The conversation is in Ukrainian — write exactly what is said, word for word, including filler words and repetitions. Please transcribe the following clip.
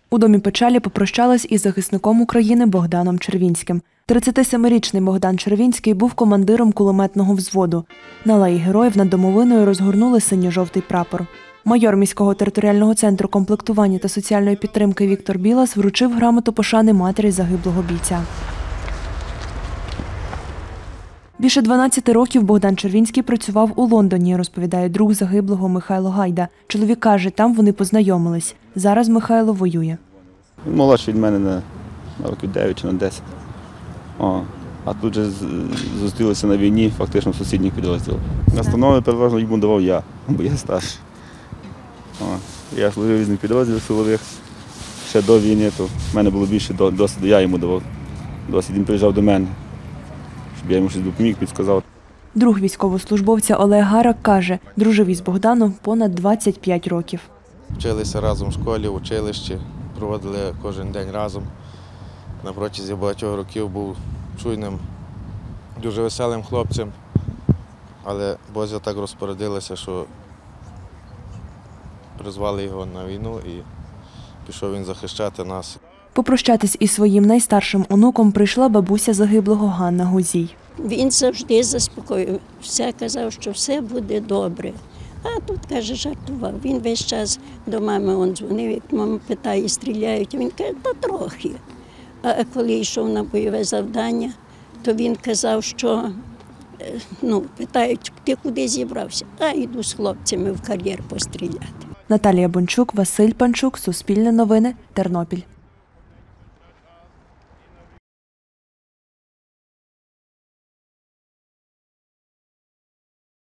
У домі печалі попрощались із захисником України Богданом Червінським. тридцятисемирічний Богдан Червінський був командиром кулеметного взводу. На алеї Героїв над домовиною розгорнули синьо-жовтий прапор. Майор міського територіального центру комплектування та соціальної підтримки Віктор Білас вручив грамоту пошани матері загиблого бійця. Більше дванадцяти років Богдан Червінський працював у Лондоні, розповідає друг загиблого Михайло Гайда. Чоловік каже, там вони познайомились. Зараз Михайло воює. Він молодший від мене на років дев'ять чи на десять. О, а тут же зустрілися на війні, фактично в сусідніх підрозділах. Настанови переважно йому давав я, бо я старший. О, я служив в різних підрозділах силових. Ще до війни, то в мене було більше досвіду, я йому давав досвід. Він приїжджав до мене, щоб я йому щось допоміг, підказав. Друг військовослужбовця Олег Гарак каже, дружив із Богданом понад двадцять п'ять років. Вчилися разом в школі, в училищі, проводили кожен день разом. На протязі багатьох років був чуйним, дуже веселим хлопцем, але Бозя так розпорядилася, що призвали його на війну і пішов він захищати нас. Попрощатись із своїм найстаршим онуком прийшла бабуся загиблого Ганна Гузій. Він завжди заспокоював, все казав, що все буде добре. А тут, каже, жартував. Він весь час до мами он дзвонив, як мама питає, стріляють, він каже, та трохи. А коли йшов на бойове завдання, то він казав, що, ну, питають, ти куди зібрався? А йду з хлопцями в кар'єр постріляти. Наталія Бончук, Василь Панчук, Суспільне новини, Тернопіль.